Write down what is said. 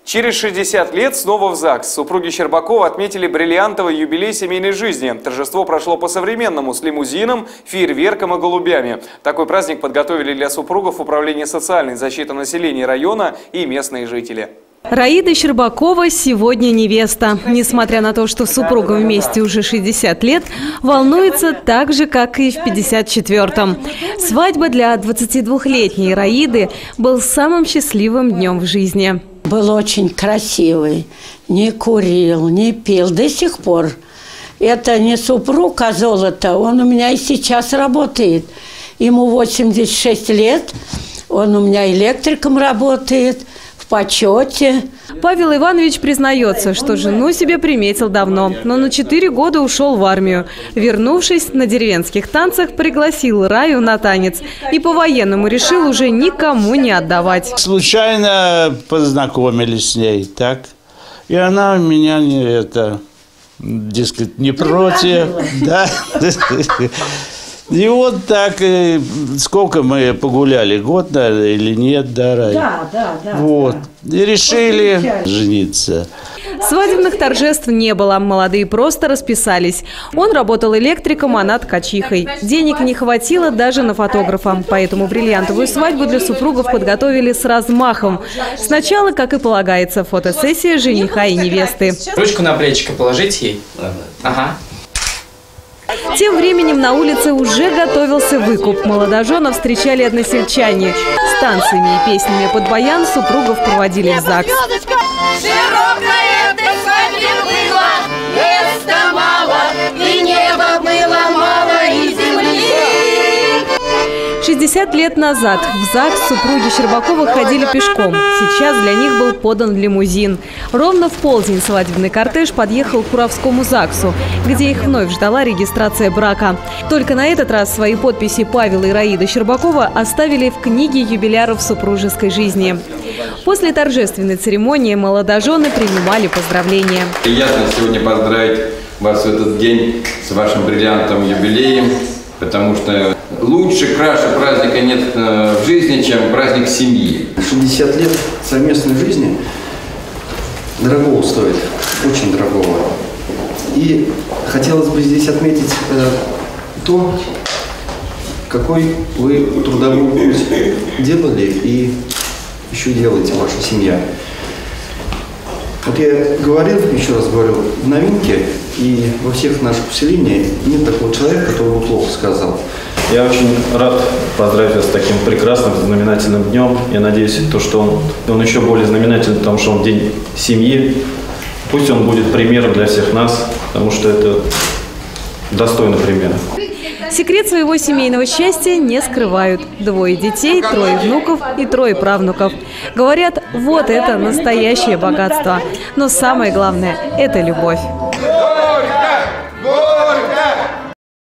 Через 60 лет снова в ЗАГС. Супруги Щербакова отметили бриллиантовый юбилей семейной жизни. Торжество прошло по-современному, с лимузином, фейерверком и голубями. Такой праздник подготовили для супругов Управление социальной защиты населения района и местные жители. Раида Щербакова сегодня невеста. Несмотря на то, что супругам вместе уже 60 лет, волнуется так же, как и в 54-м. Свадьба для 22-летней Раиды был самым счастливым днем в жизни. Был очень красивый, не курил, не пил, до сих пор. Это не супруг, а золото. Он у меня и сейчас работает. Ему 86 лет, он у меня электриком работает, в почете. Павел Иванович признается, что жену себе приметил давно, но на 4 года ушел в армию. Вернувшись, на деревенских танцах пригласил Раю на танец и по-военному решил уже никому не отдавать. Случайно познакомились с ней, так? И она меня не против, да. И вот так, сколько мы погуляли, год, наверное, или нет, да, Рай? Да. Вот. И решили жениться. Свадебных торжеств не было, молодые просто расписались. Он работал электриком, она ткачихой. Денег не хватило даже на фотографа, поэтому бриллиантовую свадьбу для супругов подготовили с размахом. Сначала, как и полагается, фотосессия жениха и невесты. Ручку на плечико положите ей. Ага. Тем временем на улице уже готовился выкуп. Молодоженов встречали односельчане. С танцами и песнями под баян супругов проводили в ЗАГС. 60 лет назад в ЗАГС супруги Щербакова ходили пешком. Сейчас для них был подан лимузин. Ровно в полдень свадебный кортеж подъехал к Куровскому ЗАГСу, где их вновь ждала регистрация брака. Только на этот раз свои подписи Павел и Раида Щербакова оставили в книге юбиляров супружеской жизни. После торжественной церемонии молодожены принимали поздравления. Приятно сегодня поздравить вас в этот день с вашим бриллиантовым юбилеем, потому что лучше, краше праздника нет в жизни, чем праздник семьи. 60 лет совместной жизни дорогого стоит, очень дорогого. И хотелось бы здесь отметить то, какой вы трудовой путь делали и еще делаете ваша семья. Вот я говорил, еще раз говорю, в новинке и во всех наших поселениях нет такого человека, который бы плохо сказал. Я очень рад поздравить вас с таким прекрасным, знаменательным днем. Я надеюсь, что он еще более знаменательный, потому что он день семьи. Пусть он будет примером для всех нас, потому что это достойный пример. Секрет своего семейного счастья не скрывают. 2 детей, 3 внуков и 3 правнуков. Говорят, вот это настоящее богатство. Но самое главное – это любовь.